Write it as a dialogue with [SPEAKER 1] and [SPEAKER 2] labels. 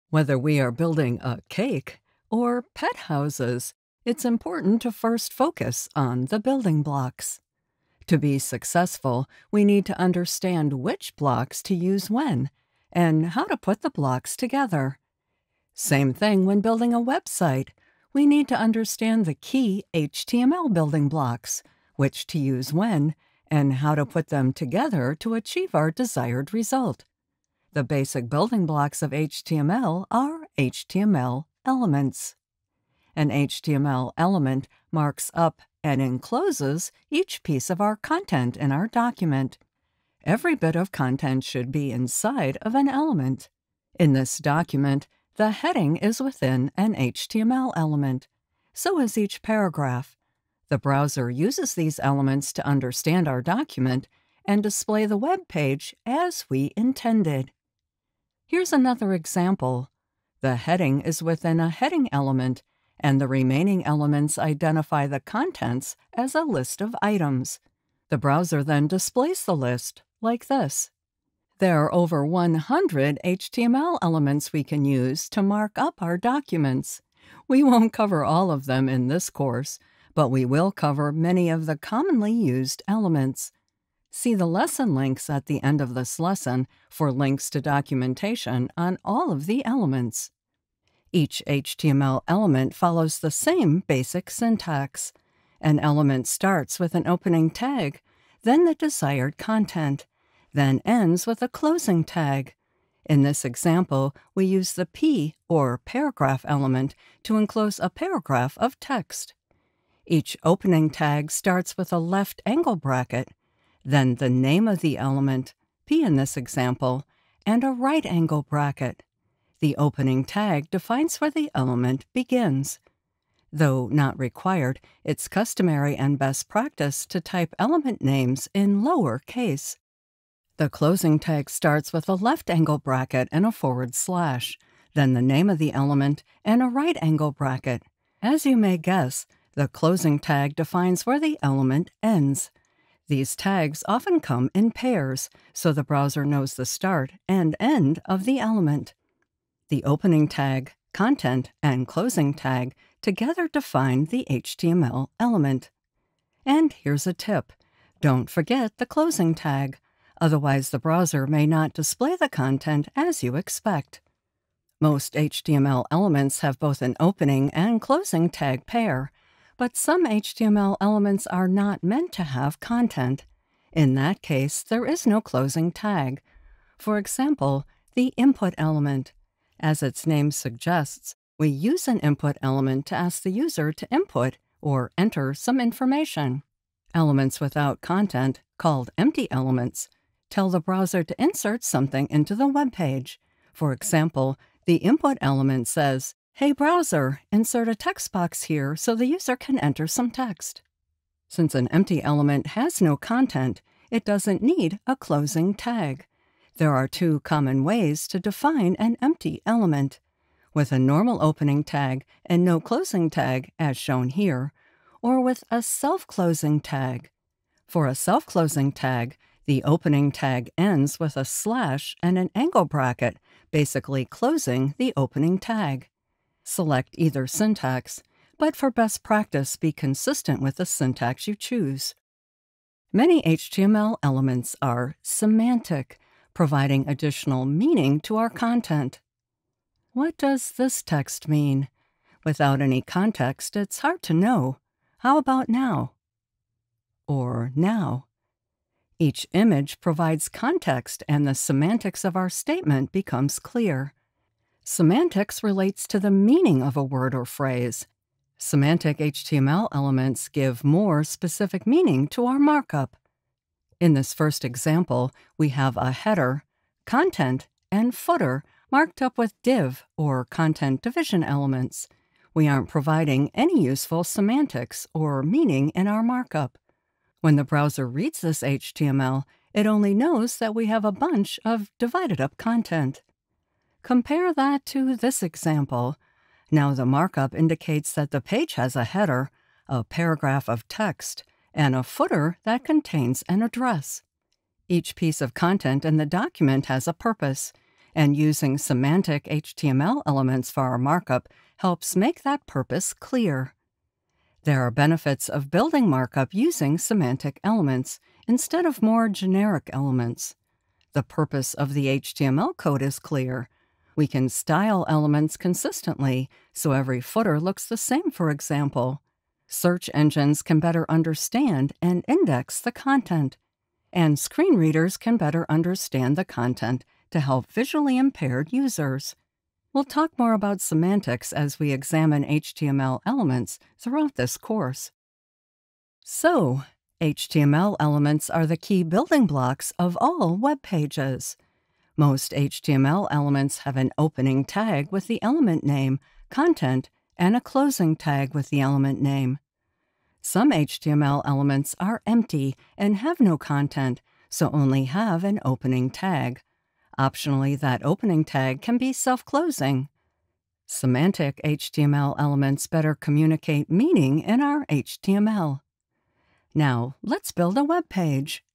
[SPEAKER 1] Whether we are building a cake or pet houses, it's important to first focus on the building blocks. To be successful, we need to understand which blocks to use when and how to put the blocks together. Same thing when building a website. We need to understand the key HTML building blocks, which to use when, and how to put them together to achieve our desired result. The basic building blocks of HTML are HTML elements. An HTML element marks up and encloses each piece of our content in our document. Every bit of content should be inside of an element. In this document, the heading is within an HTML element. So is each paragraph. The browser uses these elements to understand our document and display the web page as we intended. Here's another example. The heading is within a heading element, and the remaining elements identify the contents as a list of items. The browser then displays the list like this. There are over 100 HTML elements we can use to mark up our documents. We won't cover all of them in this course, but we will cover many of the commonly used elements. See the lesson links at the end of this lesson for links to documentation on all of the elements. Each HTML element follows the same basic syntax. An element starts with an opening tag, then the desired content, then ends with a closing tag. In this example, we use the P, or paragraph element, to enclose a paragraph of text. Each opening tag starts with a left angle bracket, then the name of the element, P in this example, and a right angle bracket. The opening tag defines where the element begins. Though not required, it's customary and best practice to type element names in lower case. The closing tag starts with a left angle bracket and a forward slash, then the name of the element and a right angle bracket. As you may guess, the closing tag defines where the element ends. These tags often come in pairs, so the browser knows the start and end of the element. The opening tag, content, and closing tag together define the HTML element. And here's a tip. Don't forget the closing tag. Otherwise, the browser may not display the content as you expect. Most HTML elements have both an opening and closing tag pair, but some HTML elements are not meant to have content. In that case, there is no closing tag. For example, the input element. As its name suggests, we use an input element to ask the user to input or enter some information. Elements without content, called empty elements, tell the browser to insert something into the web page. For example, the input element says, "Hey browser, insert a text box here so the user can enter some text." Since an empty element has no content, it doesn't need a closing tag. There are two common ways to define an empty element, with a normal opening tag and no closing tag as shown here, or with a self-closing tag. For a self-closing tag, the opening tag ends with a slash and an angle bracket, basically closing the opening tag. Select either syntax, but for best practice, be consistent with the syntax you choose. Many HTML elements are semantic, providing additional meaning to our content. What does this text mean? Without any context, it's hard to know. How about now? Or now? Each image provides context and the semantics of our statement becomes clear. Semantics relates to the meaning of a word or phrase. Semantic HTML elements give more specific meaning to our markup. In this first example, we have a header, content, and footer marked up with div or content division elements. We aren't providing any useful semantics or meaning in our markup. When the browser reads this HTML, it only knows that we have a bunch of divided-up content. Compare that to this example. Now the markup indicates that the page has a header, a paragraph of text, and a footer that contains an address. Each piece of content in the document has a purpose. and using semantic HTML elements for our markup helps make that purpose clear. There are benefits of building markup using semantic elements instead of more generic elements. The purpose of the HTML code is clear. We can style elements consistently, so every footer looks the same, for example. Search engines can better understand and index the content, and screen readers can better understand the content to help visually impaired users. We'll talk more about semantics as we examine HTML elements throughout this course. So, HTML elements are the key building blocks of all web pages. Most HTML elements have an opening tag with the element name, content, and a closing tag with the element name. Some HTML elements are empty and have no content, so only have an opening tag. Optionally, that opening tag can be self-closing. Semantic HTML elements better communicate meaning in our HTML. Now, let's build a web page.